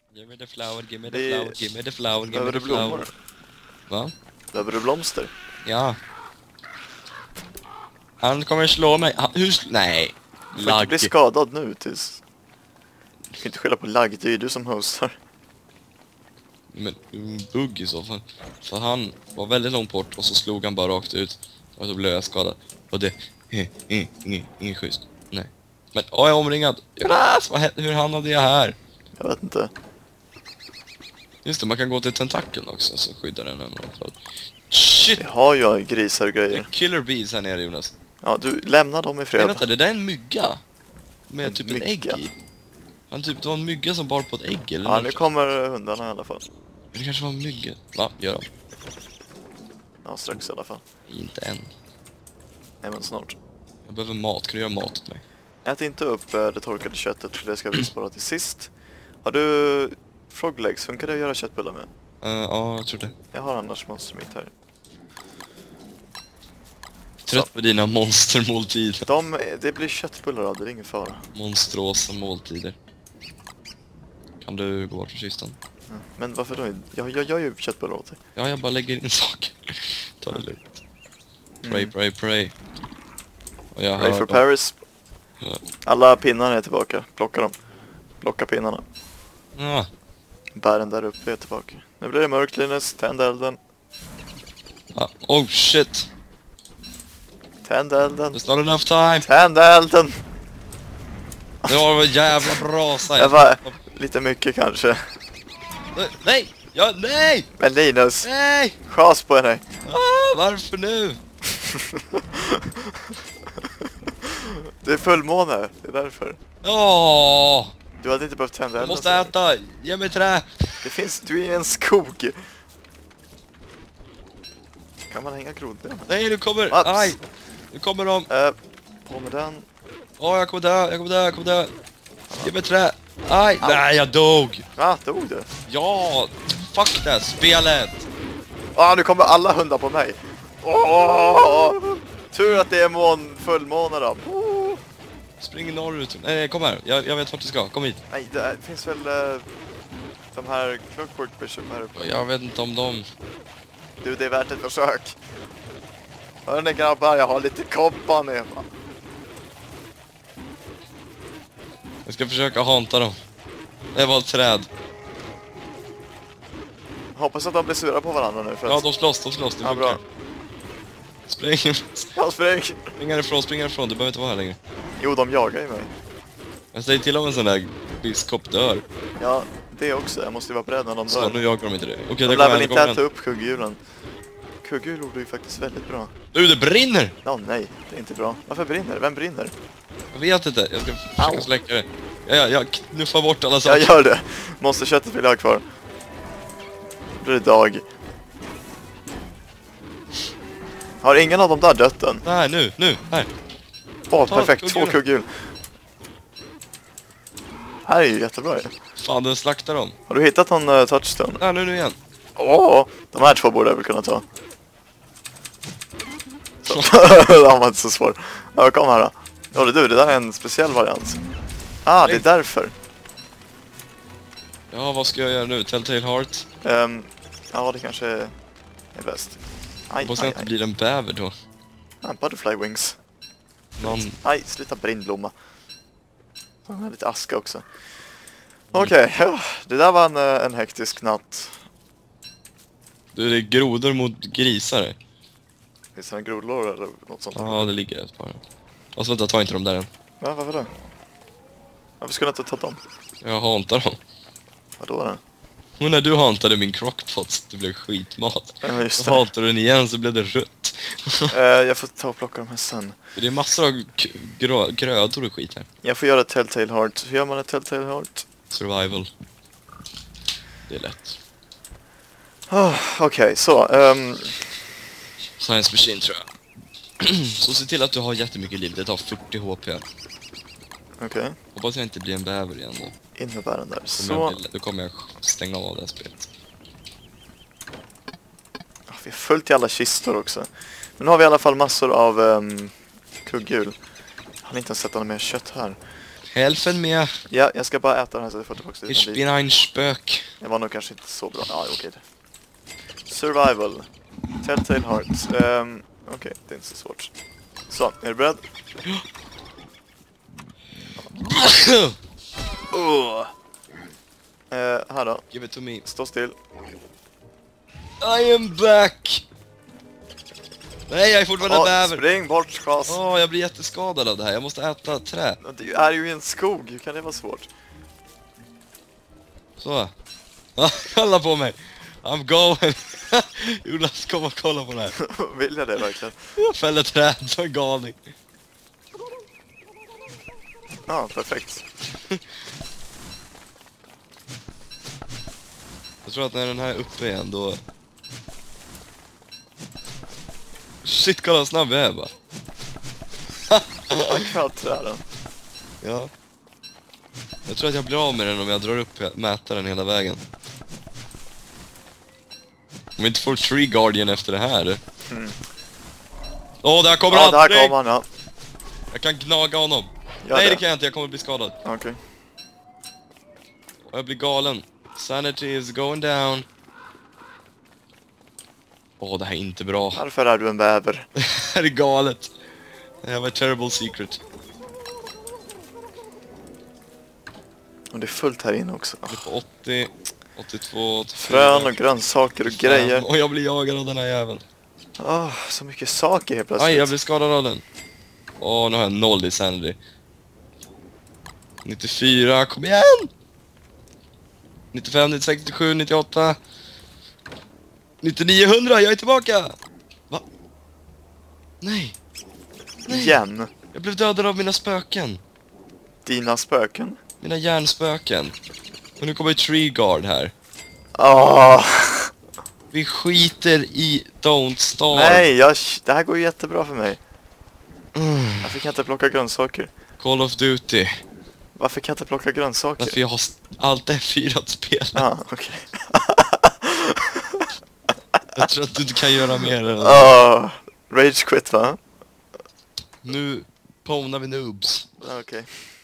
Give me the flower, give me the Det- flower, give me the flower, give me Behöver the du blommor? flower. Va? Behöver du blomster? Ja. Han kommer slå mig. Nej. Du får inte bli skadad nu tills... Du kan inte skylla på lagg, det är ju du som hostar. Men bugg i så fall. För han var väldigt långt bort och så slog han bara rakt ut. Och så blev jag skadad. Och det... Ingen schysst. Nej. Men, jag är omringad. Jonas, hur hamnade jag här? Jag vet inte. Just det, man kan gå till tentakeln också så skyddar den en. Shit! Vi har ju grisar och Det är grejer. killer bees här nere, Jonas. Ja, du lämnar dem i Nej, fred. vänta, det där är en mygga. Med En typ en ägg mygga? i. Det var en mygga som bar på ett ägg eller Ja, något. nu kommer hundarna i alla fall. Det kanske var en mygga. Va? Gör de? Ja, strax i alla fall. Inte än. Nej, men snart. Jag behöver mat. Kan du göra mat åt mig? Ät inte upp det torkade köttet, för det ska vi spara till sist. Har du froglegs? Funkar det att göra köttbullar med? Ja, jag tror det. Jag har annars monster meat här. Trött på dina monstermåltider. Det blir köttbullar av det, är ingen fara. Monstruosa måltider. Kan du gå bort från kistan? Ja. Men varför då? Jag gör ju köttbullar åt dig. Ja, jag bara lägger in saker. Ta det lugnt. Pray. Och jag Pray hör for dem. Paris. Ja. Alla pinnar är tillbaka. Plocka dem. Plocka pinnarna. Ja. Bären där uppe är tillbaka. Nu blir det mörkt, Linus. Tänd elden. Ja. Oh shit. Tänd elden. There's not enough time. Tänd elden! Det var en jävla brasa. Det var lite mycket kanske. Nej! Ja, nej! Men Linus, Nej! chas på dig. Varför nu? Det är fullmåne, det är därför. Åh! Du hade inte behövt tända Jag elden. måste äta. Ge mig trä. Det finns, du är i en skog. Kan man hänga grodben? Nej, nu kommer. Ups. Aj. Nu kommer de. På med den. Jag kommer dö. Ge mig trä. Aj. Nej, jag dog. Dog du? Ja. Fuck det här spelet. Nu kommer alla hundar på mig. Tur att det är fullmåne då. Spring norrut. Nej, kom här. Jag vet vart du ska. Kom hit. Nej, det finns väl de här Clockwork Bishop här uppe. Jag vet inte om dem. Du, det är värt ett försök. Hörni grabbar, jag har lite kompani. Jag ska försöka hanta dem. Det var ett träd. Hoppas att de blir sura på varandra nu. För Ja, att... de slåss. Det Ja, funkar. bra. Spring. Ja, spring. Spring härifrån. Du behöver inte vara här längre. Jo, de jagar ju mig. Jag säger till om en sån där biskop dör. Ja, det också. Jag måste ju vara beredd när de Så dör. nu jagar de inte det. Okej, De där lär kommer väl en. inte äta upp kugghjulen. Kugghjul gjorde ju faktiskt väldigt bra. Du, det brinner! Nej, det är inte bra. Varför brinner det? Vem brinner? Jag vet inte. Jag ska försöka Au. släcka det. Jag knuffar bort alla Jag saker. gör det. Monsterköttet vill jag ha kvar. Då blir det dag. Har ingen av dem där dött än? Nej, nu. Här. Ta Perfekt. 2 kugghjulen. kugghjul. Här är ju jättebra ju. Fan, den slaktar dem. Har du hittat någon touchstone? Ja, nu igen. De här 2 borde jag väl kunna ta. Så. De var inte så svår. Ja, kom här då. Ja, det där är en speciell variant. Det är därför. Ja, vad ska jag göra nu? Telltale Heart? Ja, det kanske är bäst. Hoppas det inte blir en bäver då. Butterfly wings. Någon... Sluta brinnblomma. Den har lite aska också. Okej, det där var en hektisk natt. Du, det är grodor mot grisar. Finns det en grodlår eller något sånt? Ja, det ligger ett par. Alltså vänta, ta inte dem där än. Ja, varför det? Varför skulle jag inte ta dem? Jag hantar dem. Vadå då? Men när du hantade min crockpot så det blev skitmat. Ja, just Så det. hantade du den igen så blev det rött. Jag får ta och plocka dem här sen. Det är massor av grödor och skit här. Jag får göra Telltale Heart. Hur gör man ett Telltale Heart? Survival. Det är lätt. Okej, så. Science Machine tror jag. Så se till att du har jättemycket liv. Det tar 40 HP. Okej. Hoppas jag inte blir en bäver igen då. In med bären där. Så. Så. Då kommer jag stänga av det här spelet. Vi har fullt i alla kistor också. Men nu har vi i alla fall massor av kugghjul. Jag har inte ens sett något mer kött här. Helfen med. Ja, jag ska bara äta den här så jag får tillbaka lite Ich liv. bin ein Spök. Det var nog kanske inte så bra. Ja, okej. Survival. Telltale Hearts. Okej, det är inte så svårt. Så, är du beredd? Här då. Give it to me. Stå still. I am back! Nej, jag är fortfarande bäver. Spring bort, chas. Jag blir jätteskadad av det här. Jag måste äta trä. Du är ju i en skog. Hur kan det vara svårt? Så. Kolla på mig. I'm going. Jonas, kom och kolla på det här. Vill jag det verkligen? Jag fäller träd som en galning. Ja, perfekt. Jag tror att när den här är uppe igen då... Shit, kolla vad snabb jag är bara. Jag kan träden. Ja. Jag tror att jag blir av med den om jag drar upp mätaren hela vägen. Om vi inte får Tree Guardian efter det här. Där kommer han! Ja, där kommer han, ja. Jag kan gnaga honom. Gör Nej, det. det kan jag inte, jag kommer bli skadad. Okej. Och jag blir galen. Sanity is going down. Det här är inte bra. Varför är du en bäver? Det här är galet. Det här var ett terrible secret. Och det är fullt här inne också. Det är på 80, 82, 84. Frön och grönsaker och grejer. Och jag blir jagad av den här jäveln. Så mycket saker helt plötsligt. Aj, jag blir skadad av den. Nu har jag 0 i sanity. 94, kom igen! 95, 96, 97, 98. 99, 100, jag är tillbaka! Va? Nej. Igen. Jag blev dödad av mina spöken. Dina spöken. Mina hjärnspöken. Och nu kommer Tree Guard här. Vi skiter i Don't Starve. Nej, det här går ju jättebra för mig. Varför kan jag inte plocka grönsaker? Call of Duty. Varför kan jag inte plocka grönsaker? Därför jag har allt F4 att spela. Ja, okej. Jag tror att du inte kan göra mer än Rage quit, va? Nu pånar vi noobs. Okej.